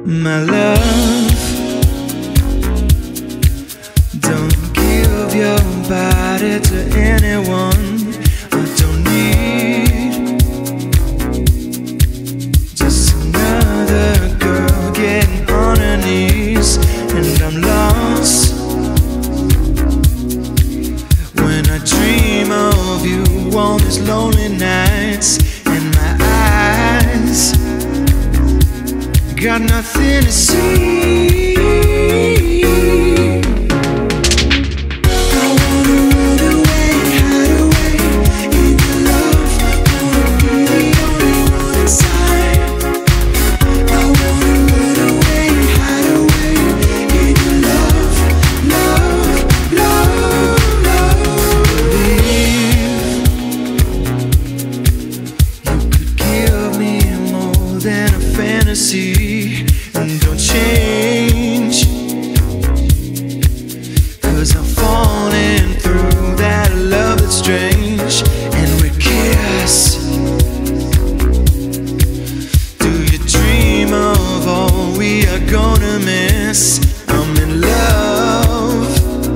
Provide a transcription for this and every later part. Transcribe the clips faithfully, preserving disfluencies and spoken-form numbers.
My love, don't give your body to anyone. I don't need just another girl getting on her knees. And I'm lost when I dream of you on these lonely nights. And my eyes got nothing to see. I wanna run away, hide away in your love. Wanna be the only one inside. I wanna run away, hide away in your love, love, love, love. Believe you could give me more than a fantasy. And don't change, 'cause I'm falling through that love that's strange. And we kiss. Do you dream of all we are gonna miss? I'm in love,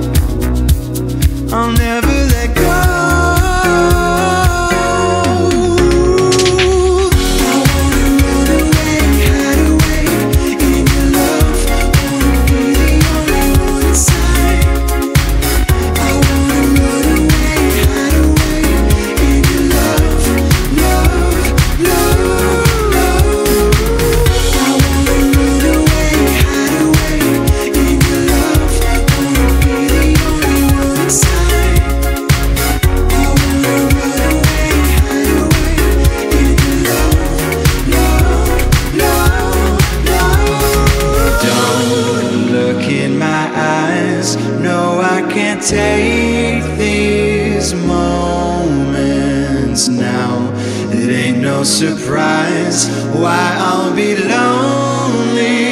I'll never let go. No, I can't take these moments now. It ain't no surprise why I'll be lonely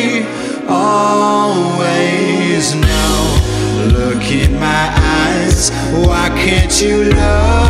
always now. Look in my eyes, why can't you love